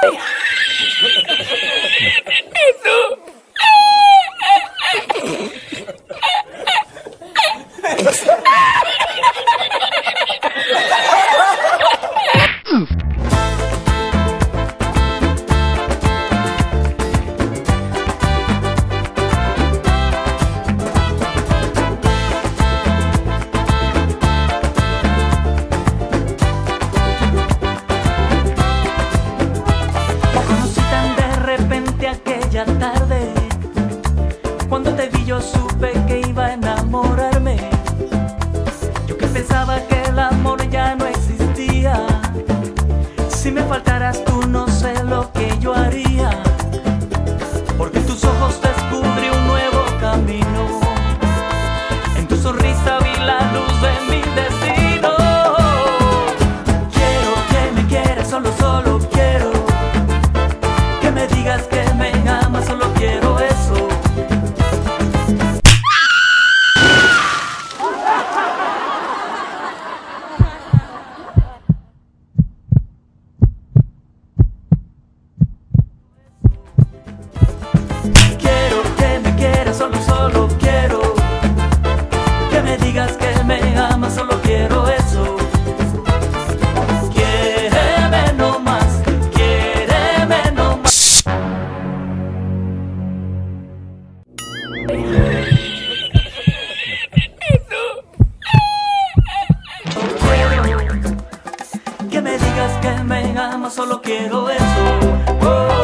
Aquella tarde, cuando te vi yo supe que iba a enamorarme. Yo que pensaba que el amor ya no existía. Si me faltaras tú no sé lo que yo haría, porque en tus ojos descubrí un nuevo camino. En tu sonrisa vi la luz de mi destino. Quiero que me quieras, solo quiero que me digas que me amas, solo quiero eso. Quiero que me quieras, solo quiero que me digas que me amas, solo quiero eso. Quiéreme no más, quiéreme no más. Que me digas que me amas, solo quiero eso.